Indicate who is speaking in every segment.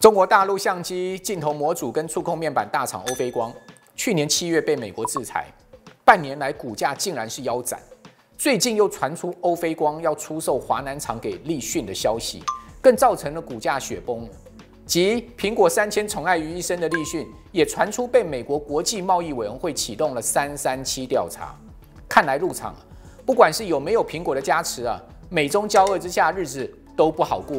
Speaker 1: 中国大陆相机镜头模组跟触控面板大厂欧菲光，去年7月被美国制裁，半年来股价竟然是腰斩。最近又传出欧菲光要出售华南厂给立讯的消息，更造成了股价雪崩。即苹果3000宠爱于一身的立讯，也传出被美国国际贸易委员会启动了337调查。看来入场，不管是有没有苹果的加持美中交恶之下，日子都不好过。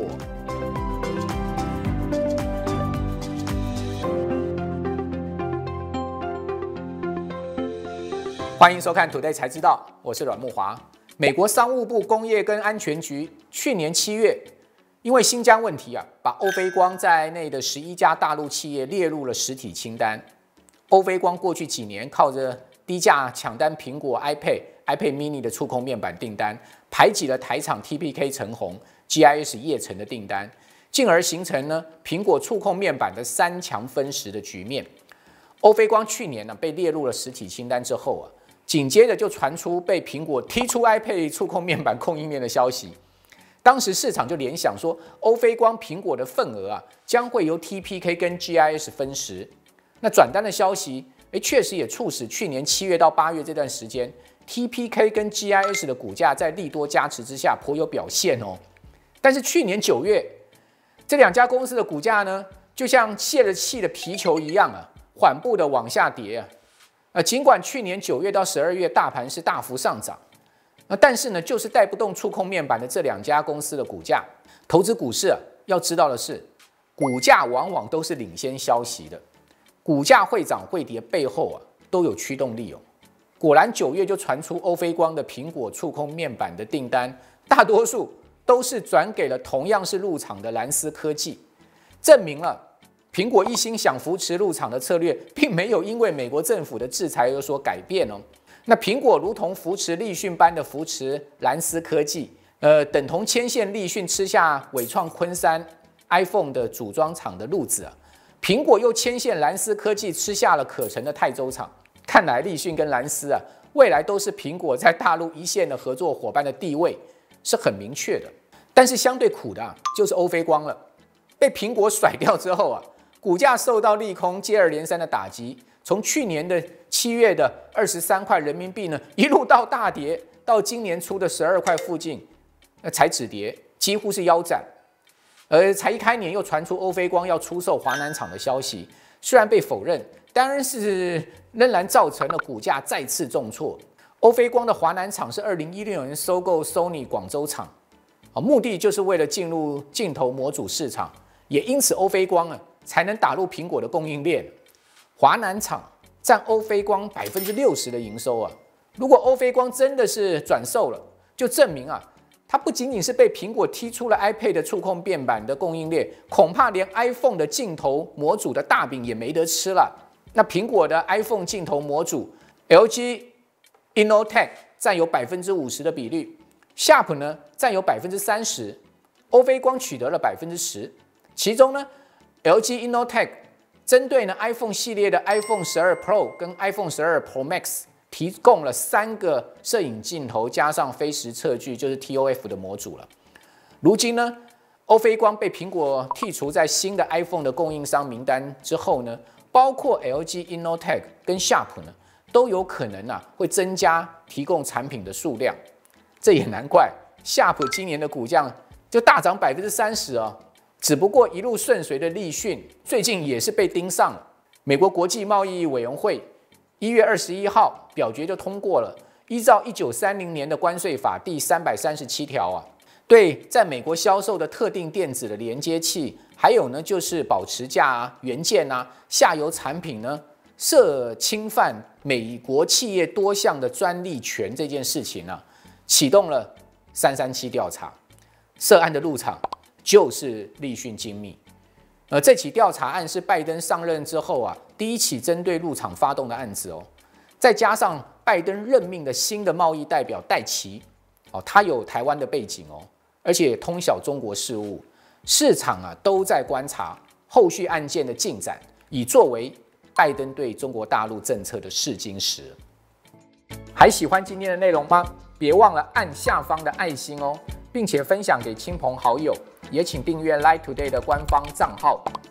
Speaker 1: 欢迎收看《Today 才知道》，我是阮慕骅。美国商务部工业跟安全局去年7月，因为新疆问题把欧菲光在内的11家大陆企业列入了实体清单。欧菲光过去几年靠着低价抢单苹果 iPad mini 的触控面板订单，排挤了台厂 TPK 成鸿、GIS 业成的订单，进而形成苹果触控面板的3强分食的局面。欧菲光去年被列入了实体清单之后紧接着就传出被苹果踢出 iPad 触控面板供应链的消息。当时市场就联想说，欧菲光苹果的份额将会由 TPK 跟 GIS 分食。那转单的消息，确实也促使去年7月到8月这段时间 ，TPK 跟 GIS 的股价在利多加持之下颇有表现哦。但是去年9月，这两家公司的股价呢，就像泄了气的皮球一样缓步的往下跌尽管去年9月到12月大盘是大幅上涨，但是呢，就是带不动触控面板的这两家公司的股价。投资股市要知道的是，股价往往都是领先消息的，股价会涨会跌背后都有驱动力哦。果然9月就传出欧菲光的苹果触控面板的订单，大多数都是转给了同样是入场的蓝思科技，证明了苹果一心想扶持入场的策略，并没有因为美国政府的制裁有所改变哦。那苹果如同扶持立讯般的扶持蓝思科技，等同牵线立讯吃下伟创昆山 iPhone 的组装厂的路子苹果又牵线蓝思科技吃下了可成的泰州厂。看来立讯跟蓝思未来都是苹果在大陆一线的合作伙伴的地位是很明确的。但是相对苦的就是欧菲光了，被苹果甩掉之后股价受到利空接二连三的打击，从去年的7月的23块人民币呢，一路到大跌，到今年初的12块附近，才止跌，几乎是腰斩。而才一开年又传出欧菲光要出售华南厂的消息，虽然被否认，当然是仍然造成了股价再次重挫。欧菲光的华南厂是2016年收购 Sony 广州厂，目的就是为了进入镜头模组市场，也因此欧菲光才能打入苹果的供应链。华南厂占欧菲光60%的营收如果欧菲光真的是转售了，就证明它不仅仅是被苹果踢出了 iPad 的触控面板的供应链，恐怕连 iPhone 的镜头模组的大饼也没得吃了。那苹果的 iPhone 镜头模组 LG Innotek 占有50%的比率，Sharp 呢占有30%，欧菲光取得了10%。其中呢，LG Innotek 针对iPhone 系列的 iPhone 12 Pro 跟 iPhone 12 Pro Max 提供了3个摄影镜头加上非时测距，就是 TOF 的模组了。如今呢，欧菲光被苹果剔除在新的 iPhone 的供应商名单之后呢，包括 LG Innotek 跟 Sharp 呢，都有可能会增加提供产品的数量。这也难怪 Sharp 今年的股价就大涨30%只不过一路顺遂的立讯，最近也是被盯上了。美国国际贸易委员会1月21号表决就通过了，依照1930年的关税法第337条对在美国销售的特定电子的连接器，还有呢就是保持架元件下游产品呢，涉侵犯美国企业多项的专利权这件事情启动了337调查，涉案的入场就是立讯精密。这起调查案是拜登上任之后第一起针对入场发动的案子再加上拜登任命的新的贸易代表戴琪他有台湾的背景而且通晓中国事务，市场都在观察后续案件的进展，以作为拜登对中国大陆政策的试金石。还喜欢今天的内容吗？别忘了按下方的爱心并且分享给亲朋好友。也请订阅 Light Today 的官方账号。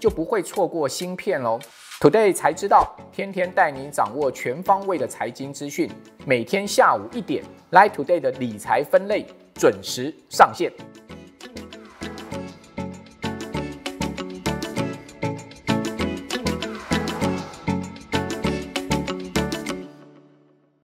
Speaker 1: 就不会错过芯片喽。Today 才知道，天天带你掌握全方位的财经资讯，每天下午1点，Line Today 的理财分类准时上线。